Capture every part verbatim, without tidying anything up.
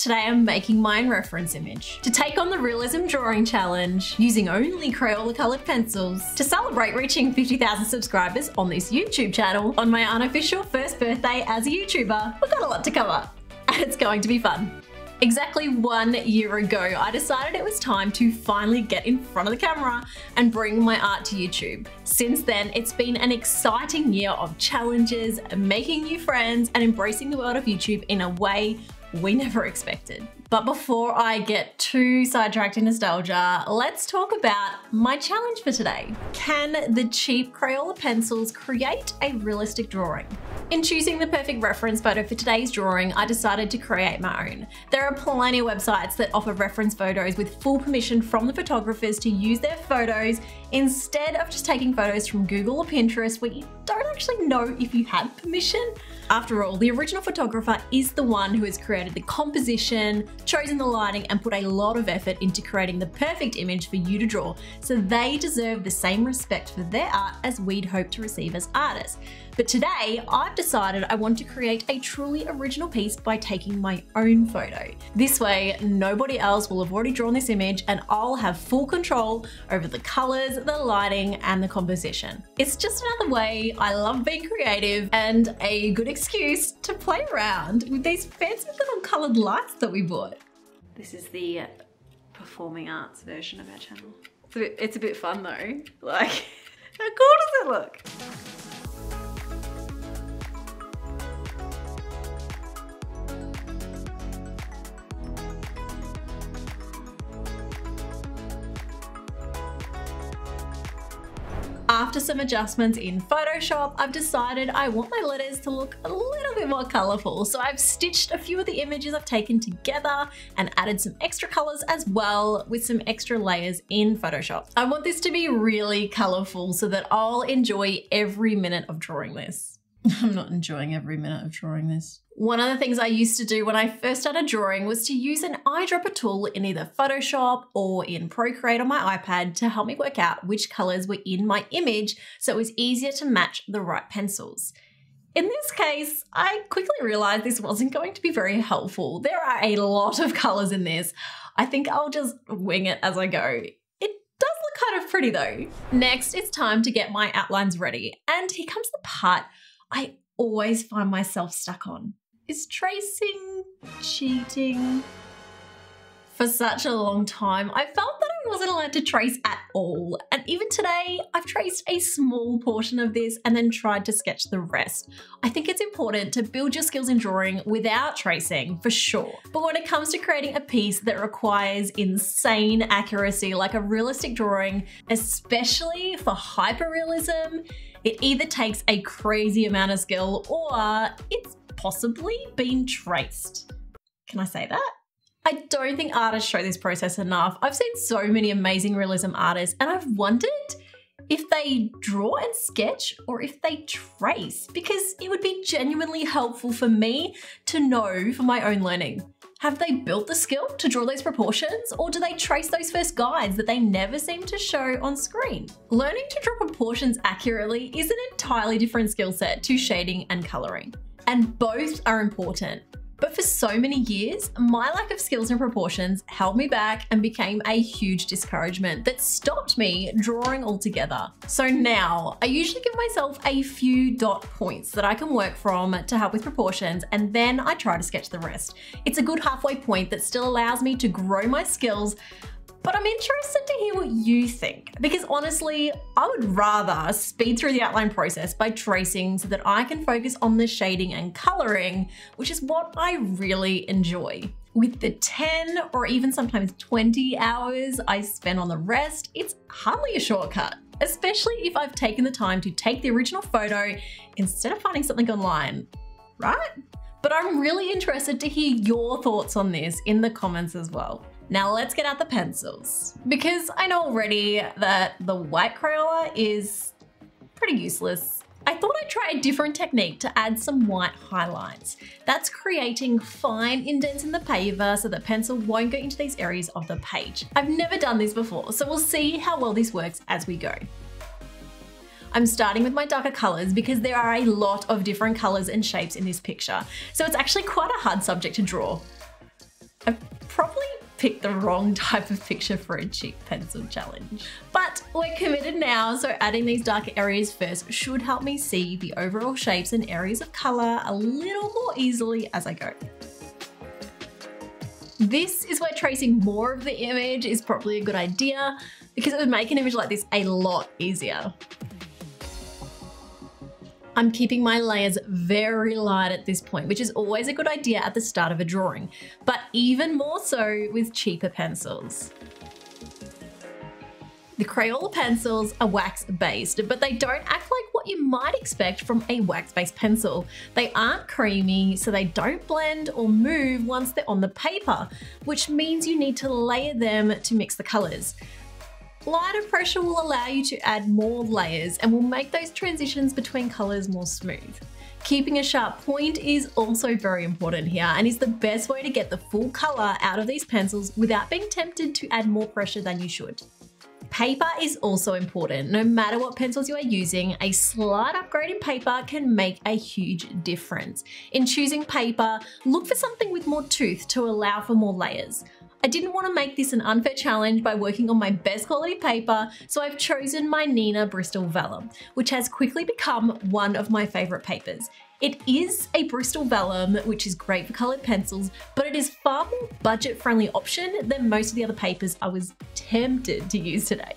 Today I'm making my own reference image to take on the Realism Drawing Challenge using only Crayola coloured pencils to celebrate reaching fifty thousand subscribers on this YouTube channel on my unofficial first birthday as a YouTuber. We've got a lot to cover and it's going to be fun. Exactly one year ago, I decided it was time to finally get in front of the camera and bring my art to YouTube. Since then, it's been an exciting year of challenges, making new friends, and embracing the world of YouTube in a way we never expected. But before I get too sidetracked in nostalgia, let's talk about my challenge for today. Can the cheap Crayola pencils create a realistic drawing? In choosing the perfect reference photo for today's drawing, I decided to create my own. There are plenty of websites that offer reference photos with full permission from the photographers to use their photos instead of just taking photos from Google or Pinterest where you don't actually know if you had permission. After all, the original photographer is the one who has created the composition, chosen the lighting, and put a lot of effort into creating the perfect image for you to draw, so they deserve the same respect for their art as we'd hope to receive as artists. But today, I've decided I want to create a truly original piece by taking my own photo. This way, nobody else will have already drawn this image and I'll have full control over the colors, the lighting, and the composition. It's just another way I love being creative and a good excuse to play around with these fancy little colored lights that we bought. This is the performing arts version of our channel. It's a bit, it's a bit fun though. Like, how cool does it look? After some adjustments in Photoshop, I've decided I want my letters to look a little bit more colourful. So I've stitched a few of the images I've taken together and added some extra colours as well with some extra layers in Photoshop. I want this to be really colourful so that I'll enjoy every minute of drawing this. I'm not enjoying every minute of drawing this. One of the things I used to do when I first started drawing was to use an eyedropper tool in either Photoshop or in Procreate on my iPad to help me work out which colors were in my image so it was easier to match the right pencils. In this case, I quickly realized this wasn't going to be very helpful. There are a lot of colors in this. I think I'll just wing it as I go. It does look kind of pretty though. Next, it's time to get my outlines ready. And here comes the part I always find myself stuck on. Is tracing cheating? For such a long time, I felt that I wasn't allowed to trace at all. And even today, I've traced a small portion of this and then tried to sketch the rest. I think it's important to build your skills in drawing without tracing, for sure. But when it comes to creating a piece that requires insane accuracy, like a realistic drawing, especially for hyperrealism, it either takes a crazy amount of skill or it's possibly been traced. Can I say that? I don't think artists show this process enough. I've seen so many amazing realism artists and I've wondered if they draw and sketch or if they trace, because it would be genuinely helpful for me to know for my own learning. Have they built the skill to draw those proportions, or do they trace those first guides that they never seem to show on screen? Learning to draw proportions accurately is an entirely different skill set to shading and coloring, and both are important. But for so many years, my lack of skills in proportions held me back and became a huge discouragement that stopped me drawing altogether. So now, I usually give myself a few dot points that I can work from to help with proportions, and then I try to sketch the rest. It's a good halfway point that still allows me to grow my skills, but I'm interested to hear what you think, because honestly, I would rather speed through the outline process by tracing so that I can focus on the shading and coloring, which is what I really enjoy. With the ten or even sometimes twenty hours I spend on the rest, it's hardly a shortcut, especially if I've taken the time to take the original photo instead of finding something online, right? But I'm really interested to hear your thoughts on this in the comments as well. Now let's get out the pencils. Because I know already that the white Crayola is pretty useless, I thought I'd try a different technique to add some white highlights. That's creating fine indents in the paper so the pencil won't go into these areas of the page. I've never done this before, so we'll see how well this works as we go. I'm starting with my darker colors because there are a lot of different colors and shapes in this picture, so it's actually quite a hard subject to draw. picked the wrong type of picture for a cheap pencil challenge. But we're committed now, so adding these darker areas first should help me see the overall shapes and areas of color a little more easily as I go. This is where tracing more of the image is probably a good idea because it would make an image like this a lot easier. I'm keeping my layers very light at this point, which is always a good idea at the start of a drawing, but even more so with cheaper pencils. The Crayola pencils are wax-based, but they don't act like what you might expect from a wax-based pencil. They aren't creamy, so they don't blend or move once they're on the paper, which means you need to layer them to mix the colors. Lighter pressure will allow you to add more layers and will make those transitions between colors more smooth. Keeping a sharp point is also very important here and is the best way to get the full color out of these pencils without being tempted to add more pressure than you should. Paper is also important. No matter what pencils you are using, a slight upgrade in paper can make a huge difference. In choosing paper, look for something with more tooth to allow for more layers. I didn't want to make this an unfair challenge by working on my best quality paper, so I've chosen my Neenah Bristol Vellum, which has quickly become one of my favourite papers. It is a Bristol Vellum, which is great for coloured pencils, but it is far more budget-friendly option than most of the other papers I was tempted to use today.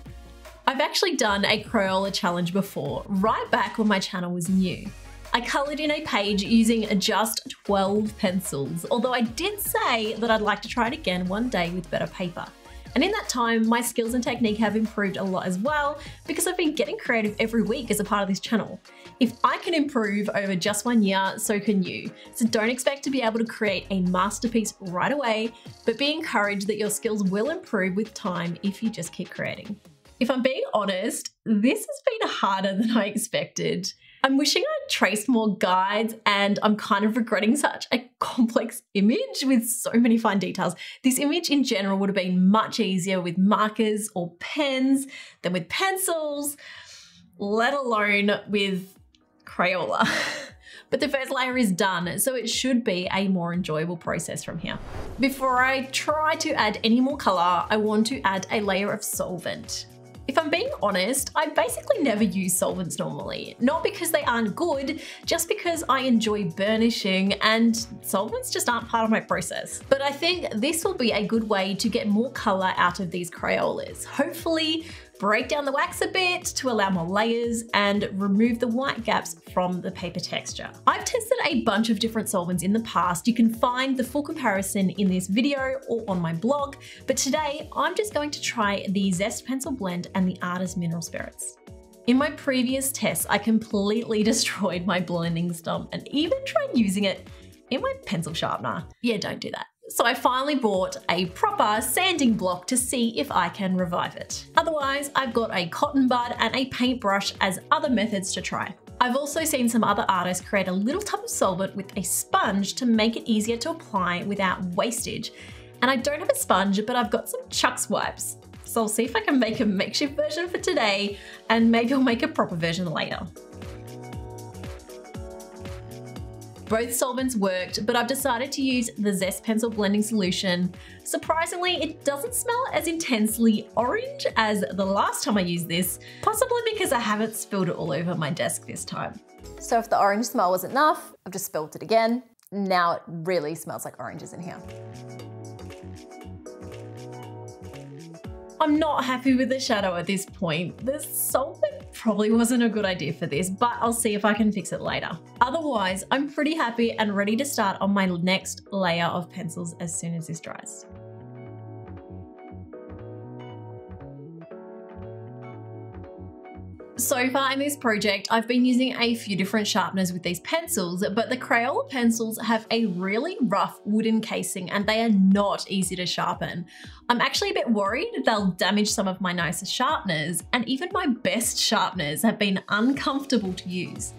I've actually done a Crayola challenge before, right back when my channel was new. I coloured in a page using just twelve pencils, although I did say that I'd like to try it again one day with better paper. And in that time, my skills and technique have improved a lot as well because I've been getting creative every week as a part of this channel. If I can improve over just one year, so can you. So don't expect to be able to create a masterpiece right away, but be encouraged that your skills will improve with time if you just keep creating. If I'm being honest, this has been harder than I expected. I'm wishing I'd traced more guides and I'm kind of regretting such a complex image with so many fine details. This image in general would have been much easier with markers or pens than with pencils, let alone with Crayola. But the first layer is done, so it should be a more enjoyable process from here. Before I try to add any more color, I want to add a layer of solvent. If I'm being honest, I basically never use solvents normally. Not because they aren't good, just because I enjoy burnishing and solvents just aren't part of my process. But I think this will be a good way to get more color out of these Crayolas. Hopefully, break down the wax a bit to allow more layers and remove the white gaps from the paper texture. I've tested a bunch of different solvents in the past. You can find the full comparison in this video or on my blog, but today I'm just going to try the Zest Pencil Blend and the Artist Mineral Spirits. In my previous tests, I completely destroyed my blending stump and even tried using it in my pencil sharpener. Yeah, don't do that. So I finally bought a proper sanding block to see if I can revive it. Otherwise, I've got a cotton bud and a paintbrush as other methods to try. I've also seen some other artists create a little tub of solvent with a sponge to make it easier to apply without wastage. And I don't have a sponge, but I've got some Chuck's wipes. So I'll see if I can make a makeshift version for today and maybe I'll make a proper version later. Both solvents worked, but I've decided to use the Zest Pencil Blending Solution. Surprisingly, it doesn't smell as intensely orange as the last time I used this, possibly because I haven't spilled it all over my desk this time. So if the orange smell wasn't enough, I've just spilled it again. Now it really smells like oranges in here. I'm not happy with the shadow at this point. The solvent probably wasn't a good idea for this, but I'll see if I can fix it later. Otherwise, I'm pretty happy and ready to start on my next layer of pencils as soon as this dries. So far in this project, I've been using a few different sharpeners with these pencils, but the Crayola pencils have a really rough wooden casing and they are not easy to sharpen. I'm actually a bit worried they'll damage some of my nicest sharpeners, and even my best sharpeners have been uncomfortable to use.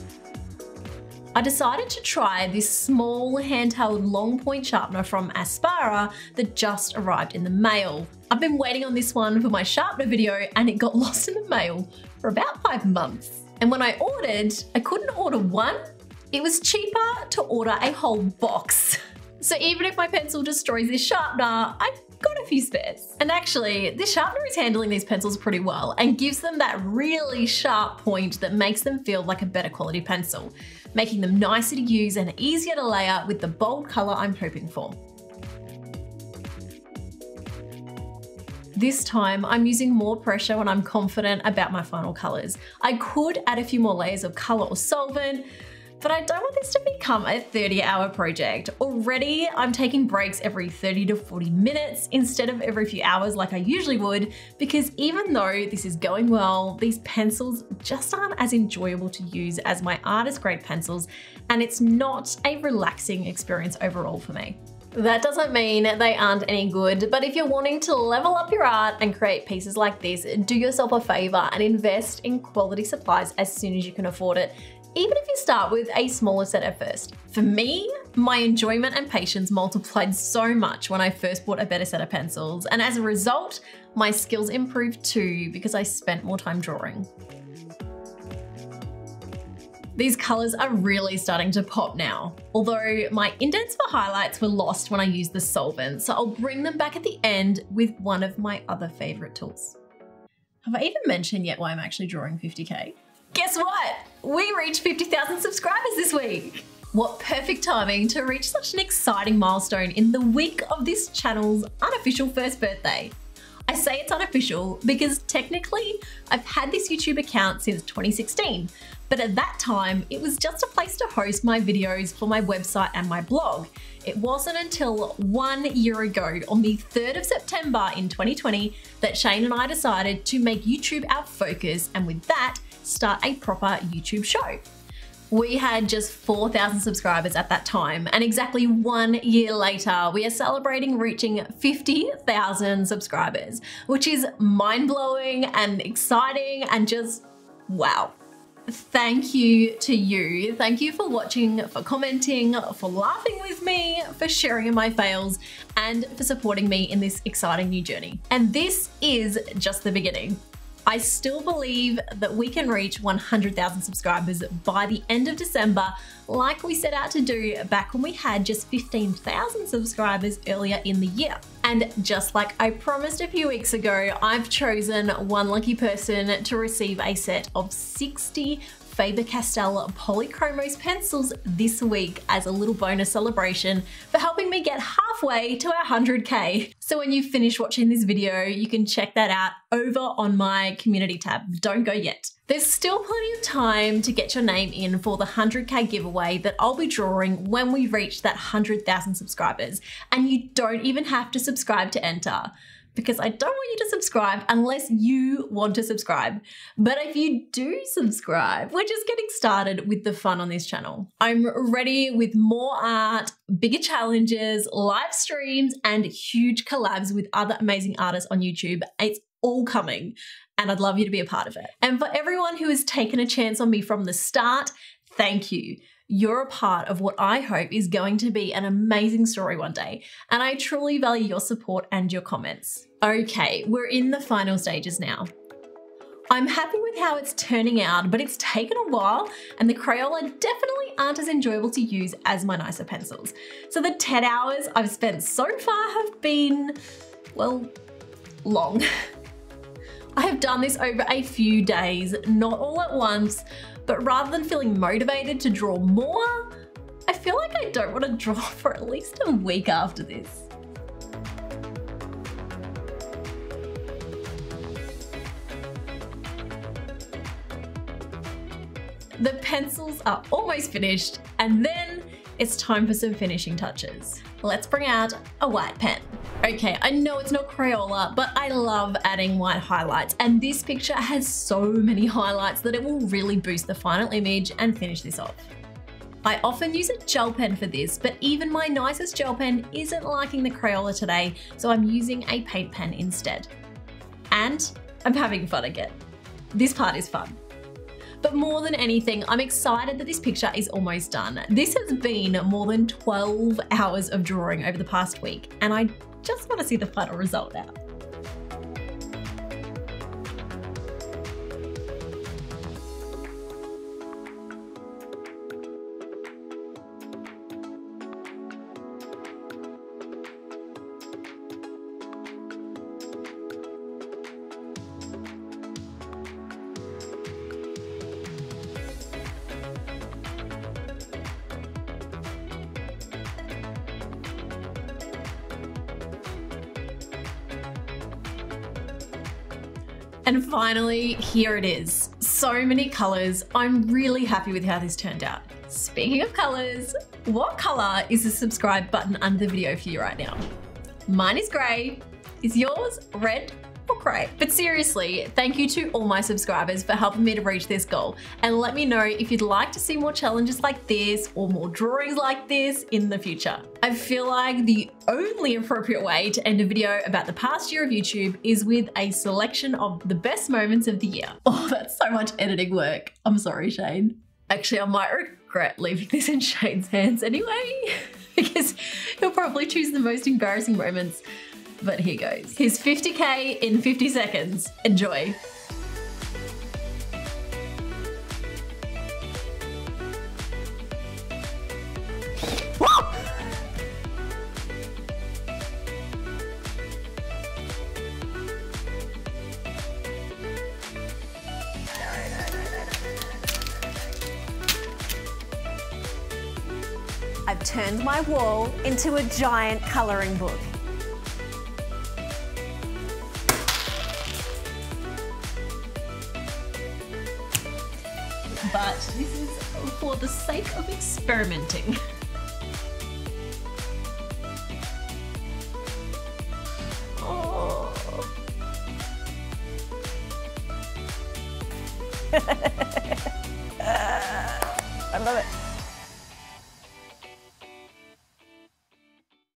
I decided to try this small handheld long point sharpener from Aspara that just arrived in the mail. I've been waiting on this one for my sharpener video and it got lost in the mail for about five months. And when I ordered, I couldn't order one. It was cheaper to order a whole box. So even if my pencil destroys this sharpener, I've got a few spares. And actually, this sharpener is handling these pencils pretty well and gives them that really sharp point that makes them feel like a better quality pencil, making them nicer to use and easier to layer with the bold color I'm hoping for. This time, I'm using more pressure when I'm confident about my final colors. I could add a few more layers of color or solvent, but I don't want this to become a thirty hour project. Already, I'm taking breaks every thirty to forty minutes instead of every few hours like I usually would, because even though this is going well, these pencils just aren't as enjoyable to use as my artist grade pencils, and it's not a relaxing experience overall for me. That doesn't mean they aren't any good, but if you're wanting to level up your art and create pieces like this, do yourself a favor and invest in quality supplies as soon as you can afford it, even if you start with a smaller set at first. For me, my enjoyment and patience multiplied so much when I first bought a better set of pencils, and as a result, my skills improved too because I spent more time drawing. These colors are really starting to pop now, although my indents for highlights were lost when I used the solvent, so I'll bring them back at the end with one of my other favorite tools. Have I even mentioned yet why I'm actually drawing fifty K? Guess what? We reached fifty thousand subscribers this week. What perfect timing to reach such an exciting milestone in the week of this channel's unofficial first birthday. I say it's unofficial because technically I've had this YouTube account since twenty sixteen, but at that time it was just a place to host my videos for my website and my blog. It wasn't until one year ago, on the third of September in twenty twenty, that Shane and I decided to make YouTube our focus, and with that, start a proper YouTube show. We had just four thousand subscribers at that time, and exactly one year later, we are celebrating reaching fifty thousand subscribers, which is mind-blowing and exciting and just wow. Thank you to you. Thank you for watching, for commenting, for laughing with me, for sharing in my fails, and for supporting me in this exciting new journey. And this is just the beginning. I still believe that we can reach one hundred thousand subscribers by the end of December, like we set out to do back when we had just fifteen thousand subscribers earlier in the year. And just like I promised a few weeks ago, I've chosen one lucky person to receive a set of sixty Faber-Castell Polychromos pencils this week as a little bonus celebration for helping me get halfway to our one hundred K. So when you finish watching this video, you can check that out over on my community tab. Don't go yet. There's still plenty of time to get your name in for the one hundred K giveaway that I'll be drawing when we reach that one hundred thousand subscribers. And you don't even have to subscribe to enter, because I don't want you to subscribe unless you want to subscribe. But if you do subscribe, we're just getting started with the fun on this channel. I'm ready with more art, bigger challenges, live streams, and huge collabs with other amazing artists on YouTube. It's all coming, and I'd love you to be a part of it. And for everyone who has taken a chance on me from the start, thank you. You're a part of what I hope is going to be an amazing story one day, and I truly value your support and your comments. Okay, we're in the final stages now. I'm happy with how it's turning out, but it's taken a while, and the Crayola definitely aren't as enjoyable to use as my nicer pencils. So the ten hours I've spent so far have been, well, long. I have done this over a few days, not all at once, but rather than feeling motivated to draw more, I feel like I don't want to draw for at least a week after this. The pencils are almost finished, and then it's time for some finishing touches. Let's bring out a white pen. Okay, I know it's not Crayola, but I love adding white highlights, and this picture has so many highlights that it will really boost the final image and finish this off. I often use a gel pen for this, but even my nicest gel pen isn't liking the Crayola today, so I'm using a paint pen instead. And I'm having fun again. This part is fun. But more than anything, I'm excited that this picture is almost done. This has been more than twelve hours of drawing over the past week, and I just want to see the final result now. And finally, here it is. So many colors. I'm really happy with how this turned out. Speaking of colors, what color is the subscribe button under the video for you right now? Mine is gray. Is yours red or grey? But seriously, thank you to all my subscribers for helping me to reach this goal. And let me know if you'd like to see more challenges like this or more drawings like this in the future. I feel like the only appropriate way to end a video about the past year of YouTube is with a selection of the best moments of the year. Oh, that's so much editing work. I'm sorry, Shane. Actually, I might regret leaving this in Shane's hands anyway, because he'll probably choose the most embarrassing moments. But here goes. Here's fifty K in fifty seconds. Enjoy. I've turned my wall into a giant colouring book. But this is for the sake of experimenting. Oh.